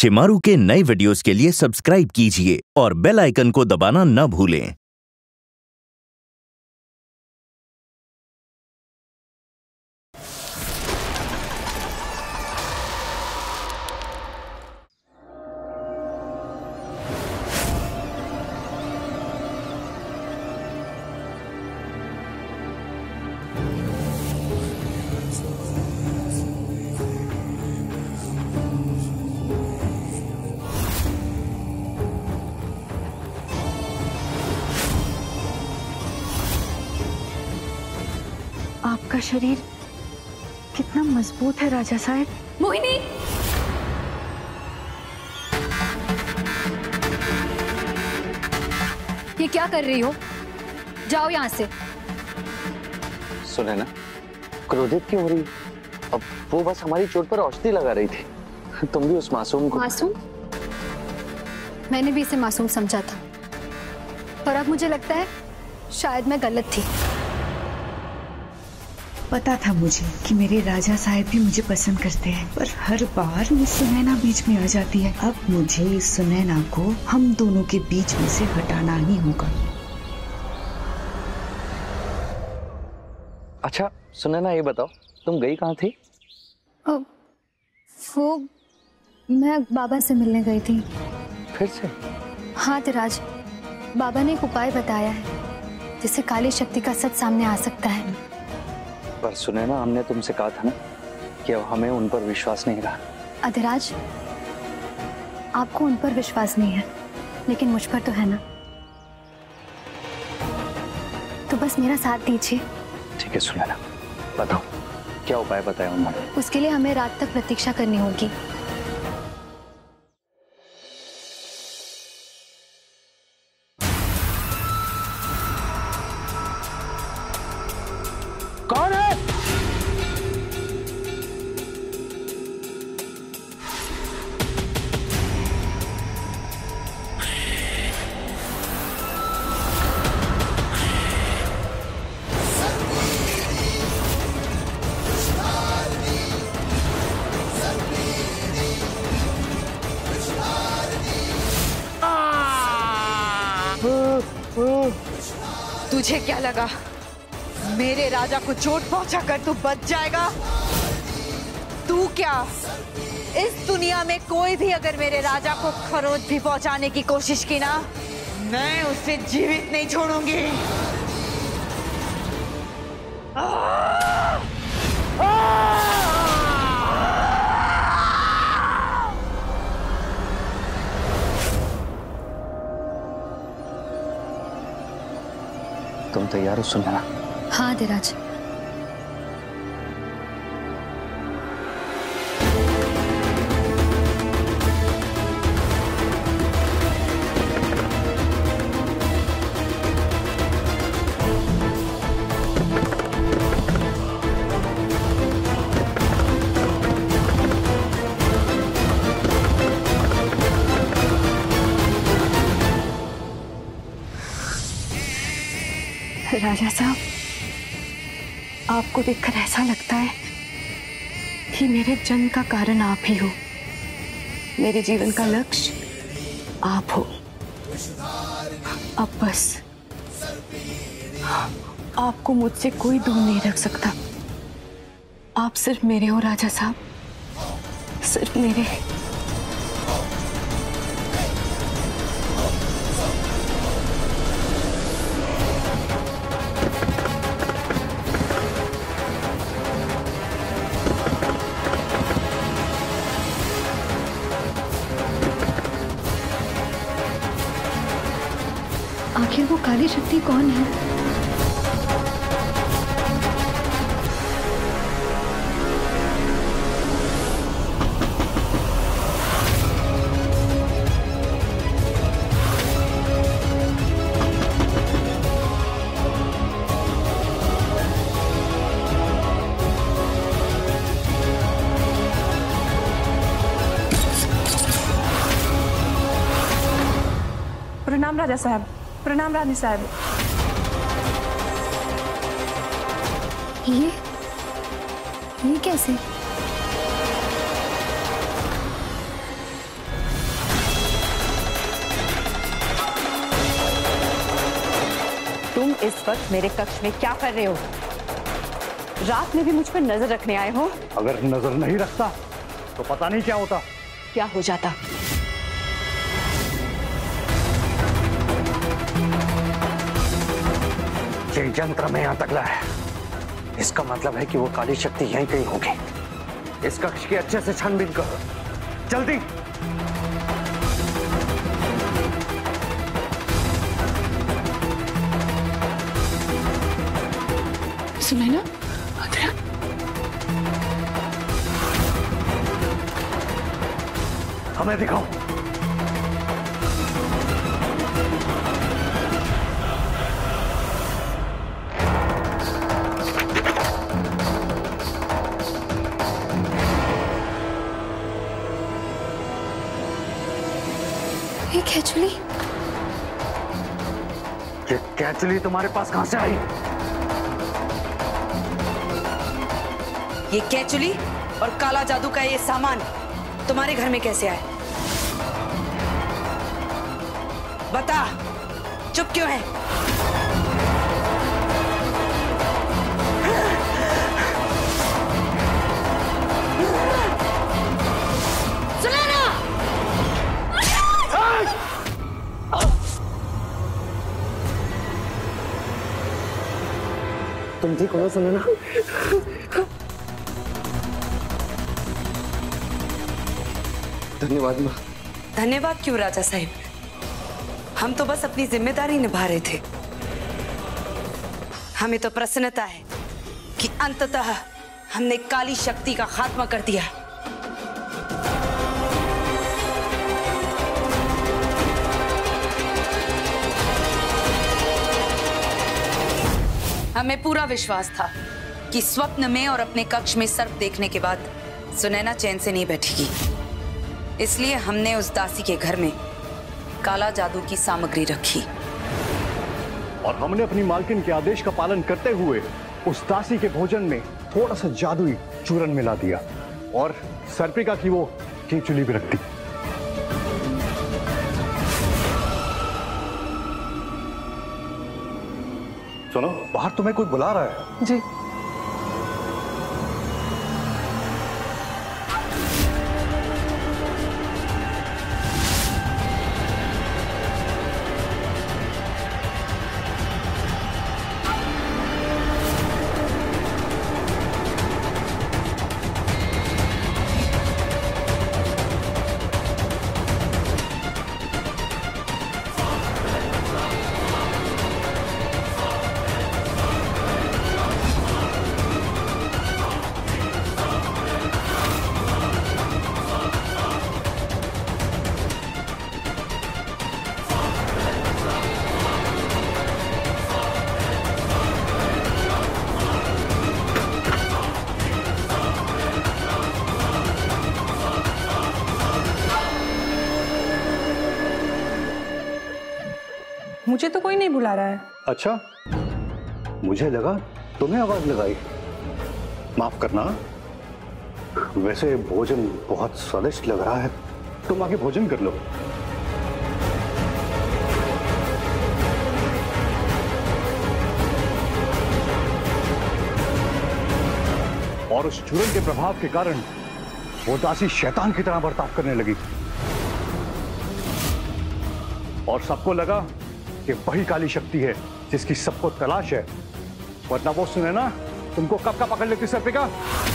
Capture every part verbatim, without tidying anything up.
शिमारू के नए वीडियोस के लिए सब्सक्राइब कीजिए और बेल आइकन को दबाना न भूलें। आपका शरीर कितना मजबूत है राजा साहब। मोहिनी, ये क्या कर रही हो? जाओ यहाँ से। सुने ना, क्रोधित क्यों हो रही? अब वो बस हमारी चोट पर औषधि लगा रही थी। तुम भी उस मासूम को। मासूम? मैंने भी इसे मासूम समझा था, पर अब मुझे लगता है शायद मैं गलत थी। पता था मुझे कि मेरे राजा साहब भी मुझे पसंद करते हैं, पर हर बार मिस सुनैना बीच में आ जाती है। अब मुझे इस सुनैना को हम दोनों के बीच में से हटाना ही होगा। अच्छा सुनैना, ये बताओ तुम गई कहाँ थी? ओ, वो मैं बाबा से मिलने गई थी। फिर से? हाँ धीराज, बाबा ने एक उपाय बताया है जिससे काली शक्ति का सच सामने आ सकता है। पर सुनैना, हमने तुमसे कहा था ना कि अब हमें उन पर विश्वास नहीं रहा। अधिराज, आपको उन पर विश्वास नहीं है, लेकिन मुझ पर तो है ना। तो बस मेरा साथ दीजिए। ठीक है सुनैना, बताओ क्या उपाय बताया उन्होंने? उसके लिए हमें रात तक प्रतीक्षा करनी होगी। कौन है? तुझे क्या लगा मेरे राजा को चोट पहुंचाकर तू बच जाएगा? तू क्या, इस दुनिया में कोई भी अगर मेरे राजा को खरोच भी पहुंचाने की कोशिश की ना, मैं उसे जीवित नहीं छोड़ूंगी। आ! आ! तुम तैयार हो सुनैना? हाँ धीराज। राजा साहब, आपको देखकर ऐसा लगता है कि मेरे जन्म का कारण आप ही हो। मेरे जीवन का लक्ष्य आप हो। अब बस आपको मुझसे कोई दूर नहीं रख सकता। आप सिर्फ मेरे हो राजा साहब, सिर्फ मेरे। आखिर वो काली शक्ति कौन है? प्रणाम राजा साहब। प्रणाम रानी साहब। ये ये कैसे? तुम इस वक्त मेरे कक्ष में क्या कर रहे हो? रात में भी मुझ पर नजर रखने आए हो? अगर नजर नहीं रखता तो पता नहीं क्या होता। क्या हो जाता? ये यंत्र में यहां तक लाया है, इसका मतलब है कि वो काली शक्ति यहीं कहीं होगी। इस कक्ष की अच्छे से छानबीन करो, जल्दी। सुनैना, हमें दिखाओ। ये कैचुली? ये कैचुली तुम्हारे पास कहां से आई? ये कैचुली और काला जादू का ये सामान तुम्हारे घर में कैसे आए? बता, चुप क्यों है? सुनैना! तुम ठीक हो सुनैना? धन्यवाद मां। धन्यवाद क्यों राजा साहिब? हम तो बस अपनी जिम्मेदारी निभा रहे थे। हमें तो प्रसन्नता है कि अंततः हमने काली शक्ति का खात्मा कर दिया। हमें पूरा विश्वास था कि स्वप्न में और अपने कक्ष में सर्प देखने के बाद सुनैना चैन से नहीं बैठेगी, इसलिए हमने उस दासी के घर में काला जादू की सामग्री रखी और हमने अपनी मालकिन के आदेश का पालन करते हुए उस दासी के भोजन में थोड़ा सा जादुई चूरन मिला दिया और सर्पिका की वो केचुली भी रख दी। सुनो, बाहर तुम्हें कोई बुला रहा है। जी। मुझे तो कोई नहीं बुला रहा है। अच्छा, मुझे लगा तुम्हें आवाज लगाई। माफ करना, वैसे भोजन बहुत स्वादिष्ट लग रहा है, तुम आके भोजन कर लो। और उस चूरन के प्रभाव के कारण वो दासी शैतान की तरह बर्ताव करने लगी और सबको लगा कि वही काली शक्ति है जिसकी सबको तलाश है, वरना वो सुनैना तुमको कब का पकड़ लेती सर्पिका।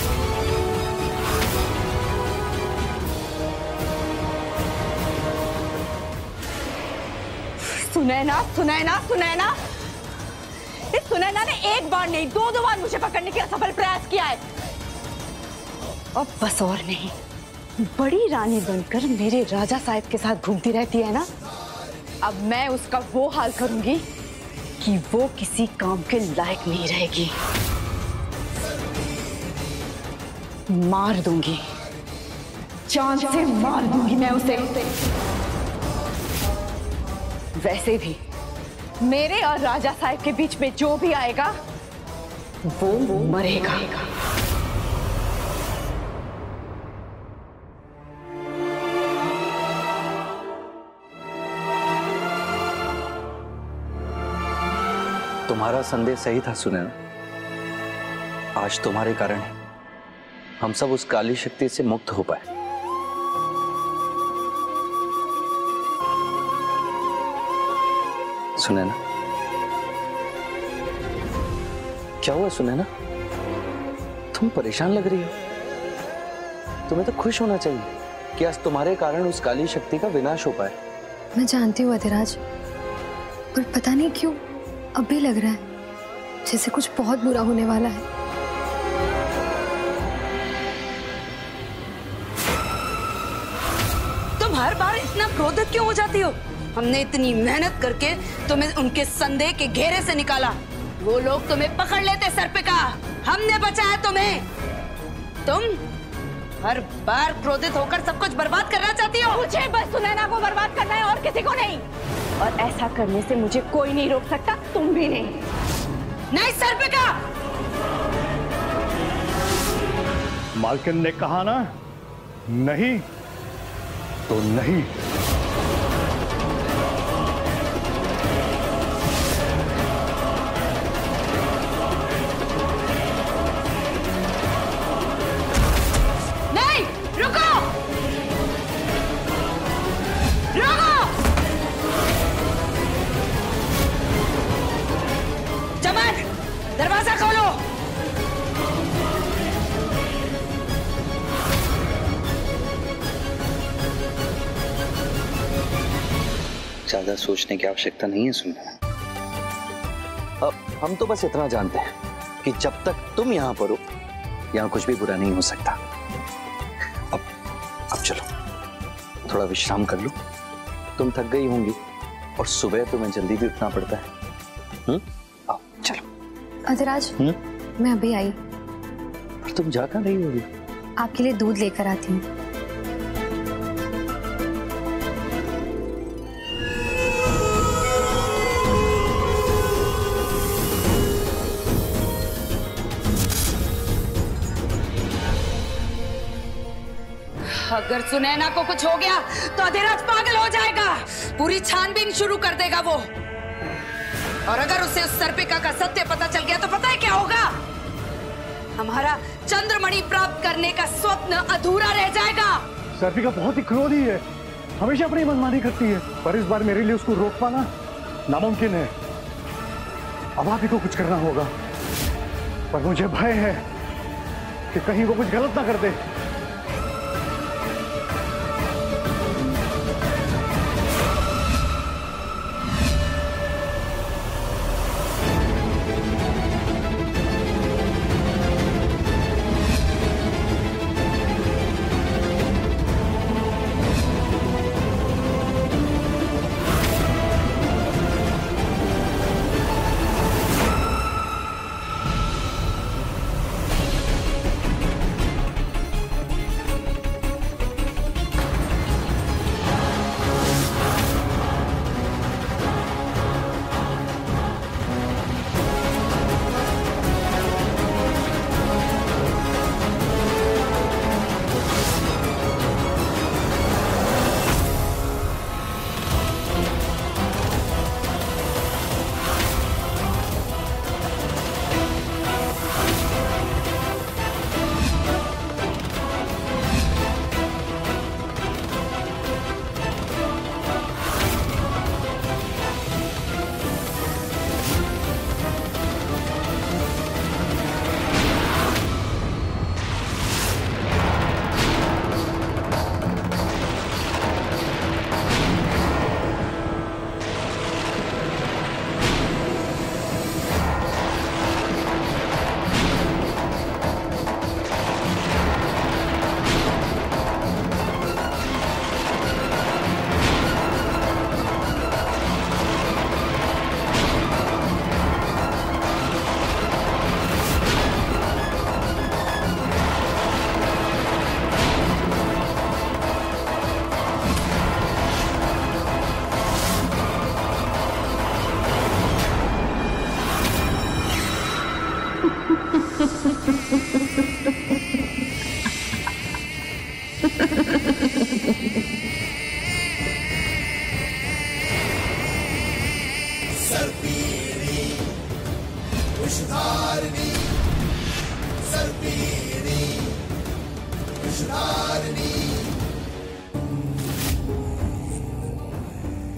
सुनैना, सुनैना, सुनैना, इस सुनैना ने एक बार नहीं दो दो बार मुझे पकड़ने का असफल प्रयास किया है। अब बस और नहीं, बड़ी रानी बनकर मेरे राजा साहब के साथ घूमती रहती है ना, अब मैं उसका वो हाल करूंगी कि वो किसी काम के लायक नहीं रहेगी। मार दूंगी, जान से मार दूंगी मैं उसे। वैसे भी मेरे और राजा साहब के बीच में जो भी आएगा वो, वो मरेगा। तुम्हारा संदेश सही था सुनैना। आज तुम्हारे कारण हम सब उस काली शक्ति से मुक्त हो पाए। सुनैना, क्या हुआ सुनैना? तुम परेशान लग रही हो। तुम्हें तो खुश होना चाहिए कि आज तुम्हारे कारण उस काली शक्ति का विनाश हो पाए। मैं जानती हूँ अधिराज, पर पता नहीं क्यों अब भी लग रहा है जैसे कुछ बहुत बुरा होने वाला है। तुम हर बार इतना क्रोधित क्यों हो जाती हो? हमने इतनी मेहनत करके तुम्हें उनके संदेह के घेरे से निकाला। वो लोग तुम्हें पकड़ लेते सर्पिका, हमने बचाया तुम्हें। तुम हर बार क्रोधित होकर सब कुछ बर्बाद करना चाहती हो। मुझे बस सुनैना को बर्बाद करना है और किसी को नहीं। और ऐसा करने से मुझे कोई नहीं रोक सकता, तुम भी नहीं। नहीं सर्पिका! मालकिन ने कहा ना, नहीं तो नहीं। दरवाजा खोलो। ज्यादा सोचने की आवश्यकता नहीं है सुनना। अब हम तो बस इतना जानते हैं कि जब तक तुम यहां पर हो, यहां कुछ भी बुरा नहीं हो सकता। अब अब चलो थोड़ा विश्राम कर लो। तुम थक गई होंगी और सुबह तुम्हें जल्दी भी उठना पड़ता है। हम्म आओ चलो। अधिराज, मैं अभी आई। पर तुम जा कहाँ रही होगी? आपके लिए दूध लेकर आती हूँ। अगर सुनैना को कुछ हो गया तो अधिराज पागल हो जाएगा। पूरी छानबीन शुरू कर देगा वो। और अगर उसे उस सर्पिका का सत्य पता चल गया तो पता है क्या होगा? हमारा चंद्रमणि प्राप्त करने का स्वप्न अधूरा रह जाएगा। सर्पिका बहुत ही क्रोधी है, हमेशा अपनी मनमानी करती है, पर इस बार मेरे लिए उसको रोक पाना नामुमकिन है। अब आप ही को कुछ करना होगा, पर मुझे भय है कि कहीं वो कुछ गलत ना कर दे।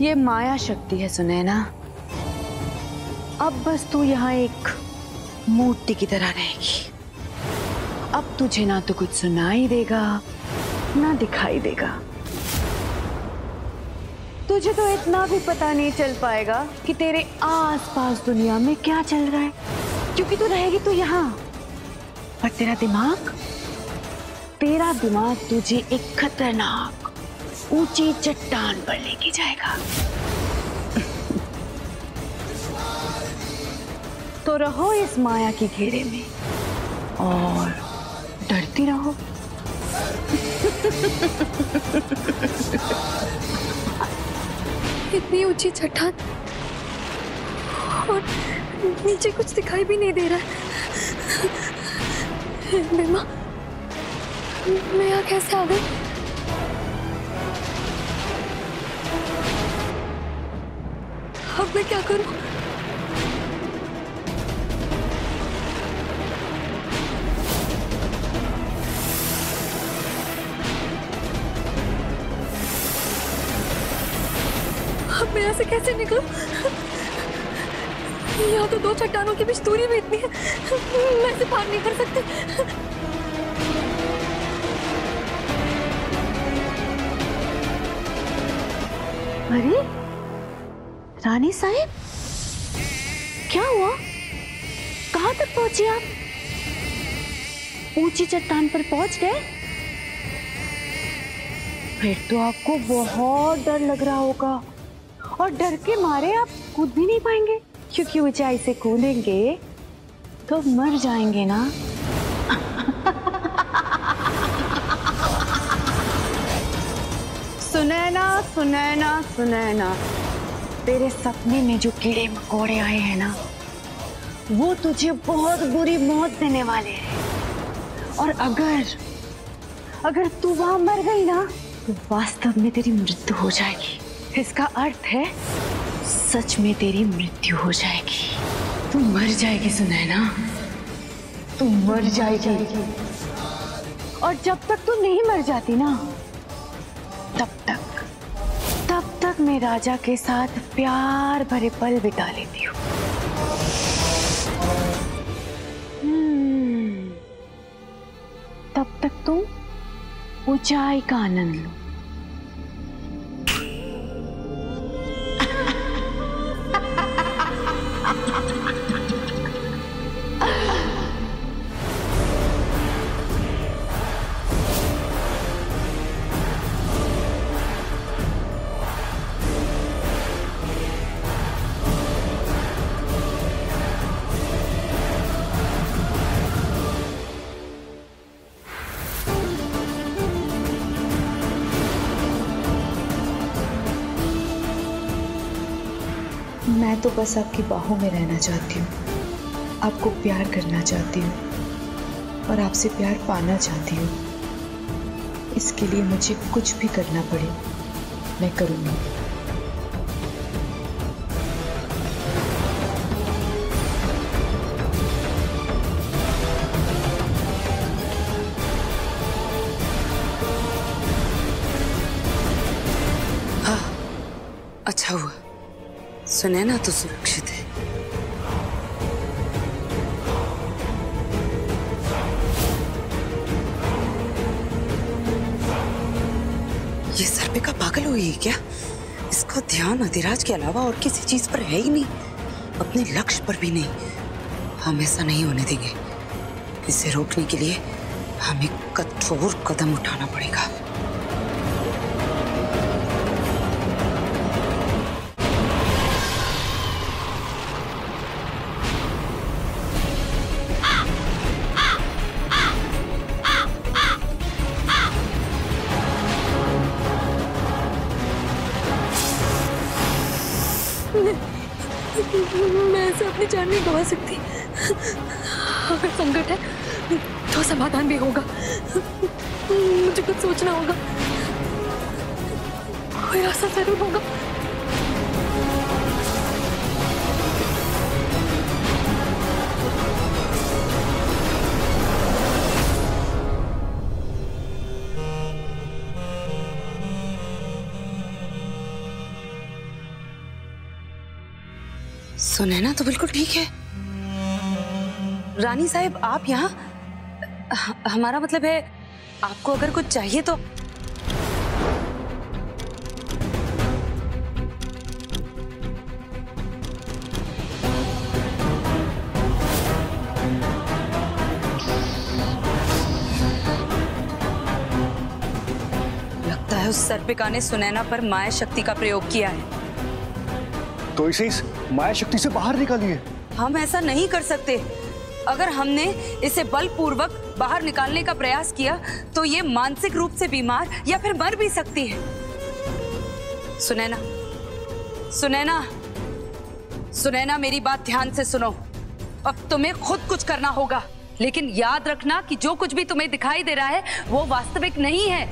ये माया शक्ति है सुनैना। अब बस तू यहाँ एक मूर्ति की तरह रहेगी। अब तुझे ना तो कुछ सुनाई देगा ना दिखाई देगा। तुझे तो इतना भी पता नहीं चल पाएगा कि तेरे आसपास दुनिया में क्या चल रहा है, क्योंकि तू रहेगी तो यहाँ। पर तेरा दिमाग तेरा दिमाग तुझे एक खतरनाक ऊंची चट्टान पर लेके जाएगा। तो रहो इस माया की घेरे में और डरती रहो। इतनी ऊंची चट्टान और नीचे कुछ दिखाई भी नहीं दे रहा है। बीमा, मैं यहाँ कैसे आ गई? अब मैं क्या करूं? अब मैं यहाँ से कैसे निकलूं? यहाँ तो दो चट्टानों के बीच दूरी भी इतनी है, मैं इसे पार नहीं कर सकती। अरे रानी साहब, क्या हुआ? कहाँ तक पहुंची आप? ऊंची चट्टान पर पहुंच गए? फिर तो आपको बहुत डर लग रहा होगा और डर के मारे आप कूद भी नहीं पाएंगे, क्योंकि ऊंचाई से कूदेंगे तो मर जाएंगे ना। सुनैना सुनैना सुनैना, तेरे सपने में जो कीड़े मकोड़े आए हैं ना, वो तुझे बहुत बुरी मौत देने वाले हैं। और अगर अगर तू वहां मर गई ना, तो वास्तव में तेरी मृत्यु हो जाएगी। इसका अर्थ है सच में तेरी मृत्यु हो जाएगी। तू मर जाएगी सुनैना, तू मर जाएगी। और जब तक तू नहीं मर जाती ना, तब तक तब तक मैं राजा के साथ प्यार भरे पल बिता लेती हूँ। हम्म, तब तक तुम ऊंचाई का आनंद लो। मैं तो बस आपकी बाहों में रहना चाहती हूँ, आपको प्यार करना चाहती हूँ और आपसे प्यार पाना चाहती हूँ। इसके लिए मुझे कुछ भी करना पड़े, मैं करूँगी। हाँ, अच्छा हुआ सुनैना तो सुरक्षित है। ये सर्पिका पागल हुई है क्या? इसका ध्यान अधिराज के अलावा और किसी चीज पर है ही नहीं, अपने लक्ष्य पर भी नहीं। हम ऐसा नहीं होने देंगे। इसे रोकने के लिए हमें कठोर कदम उठाना पड़ेगा। मैं ऐसे अपनी जान नहीं गंवा सकती। अगर संकट है तो समाधान भी होगा। मुझे कुछ सोचना होगा, कोई रास्ता जरूर होगा। सुनैना तो बिल्कुल ठीक है। रानी साहब आप यहाँ, हमारा मतलब है आपको अगर कुछ चाहिए तो। लगता है उस सर्पिका ने सुनैना पर माया शक्ति का प्रयोग किया है। तो इसे इस माया शक्ति से बाहर निकालिए। हम ऐसा नहीं कर सकते। अगर हमने इसे बलपूर्वक बाहर निकालने का प्रयास किया तो ये मानसिक रूप से बीमार या फिर मर भी सकती है। सुनैना, सुनैना, सुनैना मेरी बात ध्यान से सुनो। अब तुम्हें खुद कुछ करना होगा, लेकिन याद रखना कि जो कुछ भी तुम्हें दिखाई दे रहा है वो वास्तविक नहीं है।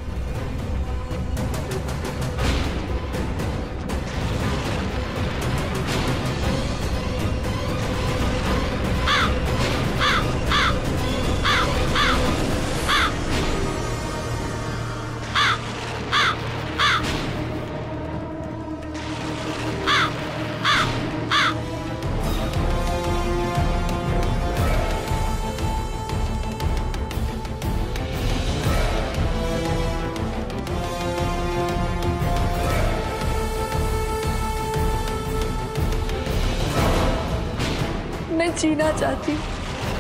मैं जीना चाहती हूँ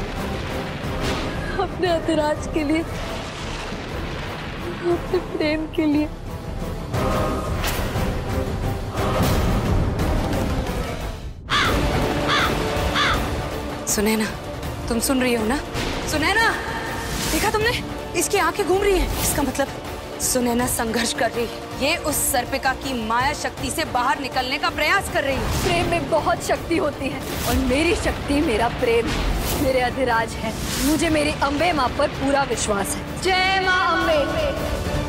अपने अधिराज के लिए, अपने प्रेम के लिए। सुनैना, तुम सुन रही हो ना? सुनैना, देखा तुमने? इसकी आंखें घूम रही हैं। इसका मतलब सुनैना संघर्ष कर रही है। ये उस सर्पिका की माया शक्ति से बाहर निकलने का प्रयास कर रही है। प्रेम में बहुत शक्ति होती है और मेरी शक्ति मेरा प्रेम है, मेरे अधिराज है। मुझे मेरी अम्बे माँ पर पूरा विश्वास है। जय माँ अम्बे।